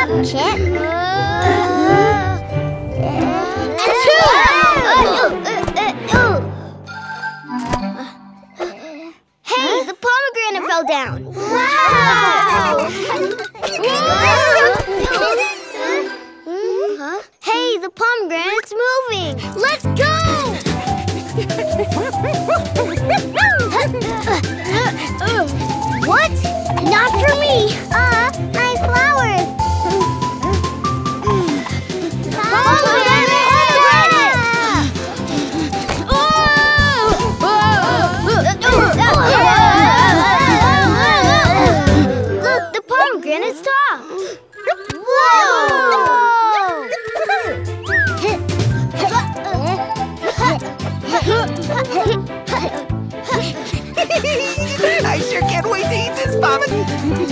Chip. Hey, the pomegranate fell down. Wow! Hey, the pomegranate's moving. Let's go! What? Not for me. My flowers. Look, the pomegranate stopped. I sure can't wait to eat this pomegranate.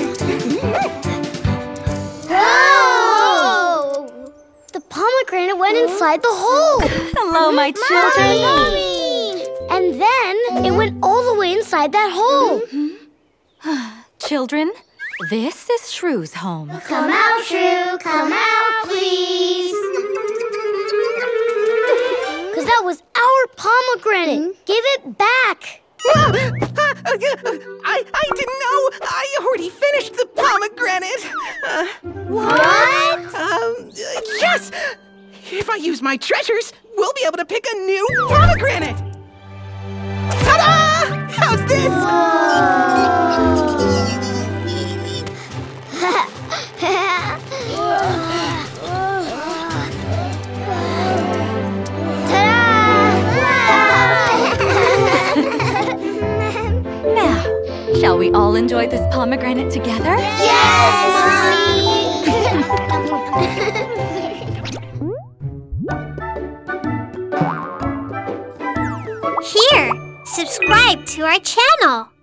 Whoa! The pomegranate went inside the hole. Hello, my children. Mommy! And then it went all the way inside that hole. Children, this is Shrew's home. Come out, Shrew. Come out, please. Because that was our pomegranate. Give it back. I didn't know. I already finished the pomegranate. What? Yes! If I use my treasures, we'll be able to pick a new pomegranate. Ta-da! How's this? Now, shall we all enjoy this pomegranate together? Yes, Mommy! Here, subscribe to our channel.